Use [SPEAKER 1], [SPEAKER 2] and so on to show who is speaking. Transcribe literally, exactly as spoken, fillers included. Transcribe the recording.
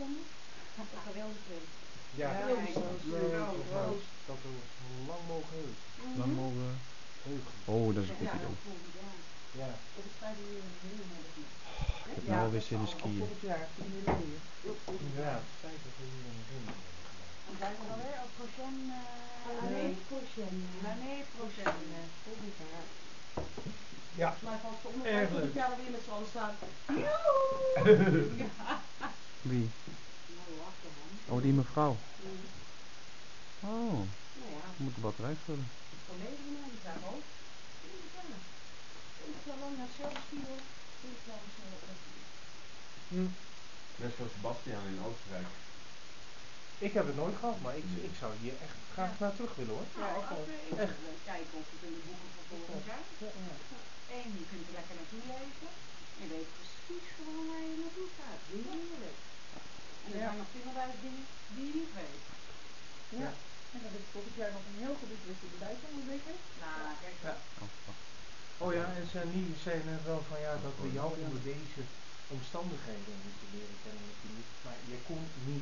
[SPEAKER 1] gevonden? Een geweldig feest.
[SPEAKER 2] Ja,
[SPEAKER 1] Ja,
[SPEAKER 2] leuk,
[SPEAKER 1] ik
[SPEAKER 2] leuk, leuk. Dat we lang mogen heugen.
[SPEAKER 3] Mm-hmm. Lang mogen
[SPEAKER 2] heugen.
[SPEAKER 3] Oh, dat is een goed
[SPEAKER 1] ja,
[SPEAKER 3] idee.
[SPEAKER 1] ja.
[SPEAKER 2] Ja.
[SPEAKER 1] Op het feit dat we een heel hebben.
[SPEAKER 3] Oh, ik heb
[SPEAKER 1] Ja,
[SPEAKER 3] nou alweer zin in skiën.
[SPEAKER 1] volgend jaar, tien juli.
[SPEAKER 2] Ja, het feit dat we hier een ring hebben gemaakt.
[SPEAKER 1] En zijn we alweer op Prochaine? Uh,
[SPEAKER 4] nee, Prochaine.
[SPEAKER 1] Nee, Prochaine. Volgend jaar.
[SPEAKER 2] Ja.
[SPEAKER 1] Volgens mij valt ze om
[SPEAKER 2] Erg leuk.
[SPEAKER 1] jaar weer met z'n allen staan.
[SPEAKER 3] Wie? Oh, die mevrouw.
[SPEAKER 1] Mm.
[SPEAKER 3] Oh.
[SPEAKER 1] Nou ja.
[SPEAKER 3] We moeten wat eruit vullen.
[SPEAKER 1] Collega van mij, die zei ook. Ja. twintig jaar lang naar hetzelfde skiën. twintig jaar hetzelfde skiën.
[SPEAKER 2] Hm.
[SPEAKER 5] Net zoals Sebastian in Oostenrijk.
[SPEAKER 2] Ik heb het nooit gehad, maar ik, ik zou hier echt graag
[SPEAKER 1] ja.
[SPEAKER 2] naar terug willen hoor.
[SPEAKER 1] Ja, ik ook.
[SPEAKER 2] Echt.
[SPEAKER 1] Kijken of we kunnen boeken voor volgend jaar. Ja. Eén, je kunt er lekker naartoe leven. Je weet precies gewoon waar je naartoe gaat. Heerlijk. En er ja. zijn nog twintigduizend dingen die je niet weet. Ja. ja. En dan is volgend jaar nog een heel gebied dat je erbij kan ontdekken. Nou, kijk
[SPEAKER 2] ja. Oh ja, en zijn niet zijn er wel van ja dat we jou onder deze omstandigheden moeten leren kennen natuurlijk. Maar je kon niet